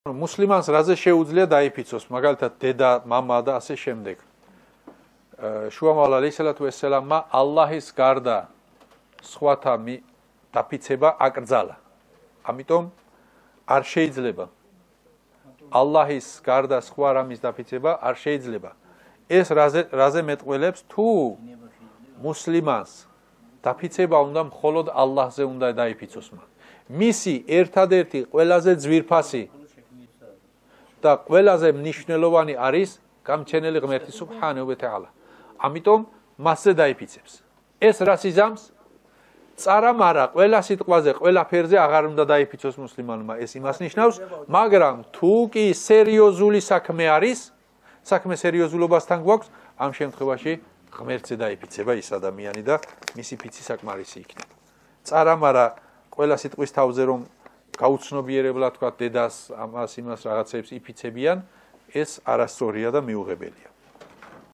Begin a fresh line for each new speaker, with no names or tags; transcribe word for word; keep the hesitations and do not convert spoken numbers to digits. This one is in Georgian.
მუსლიმანს რაზე შეუძლია დაიფიცოს, მაგალითად დედა, მამა და ასე შემდეგ. შუამავალ ალეისალათუ ვესალამმა ალლაჰის გარდა სხვათა დაფიცება აკრძალა. ამიტომ არ შეიძლება ალლაჰის გარდა სხვა რამის დაფიცება არ შეიძლება. ეს რაზე რაზე მეტყველებს თუ მუსლიმანს დაფიცება უნდა მხოლოდ ალლაჰზე უნდა დაიფიცოს. მისი ერთადერთი ყველაზე ძვირფასი და ყველაზე მნიშვნელოვანი არის გამჩენელი ღმერთი სუბჰანაჰუ ვა თაალა. ამიტომ მასზე დაიფიცებს. ეს რას იზამს? წარამ არა, ყველა სიტყვაზე, ყველა ფერზე აღარ უნდა დაიფიცოს მუსლიმანმა. ეს იმას ნიშნავს, მაგრამ თუ კი სერიოზული საქმე არის, საქმე სერიოზულობასთან გვაქვს, ამ შემთხვევაში ღმერთზე დაიფიცება ის ადამიანი და მისი ფიცი საკმარისი იქნება. წარამ არა, ყველა სიტყვის თავზე რომ გაუცნობიერებლად თქვა დედას, ამას, იმას რაღაცებს იფიცებიან, ეს არასწორია და მიუღებელია.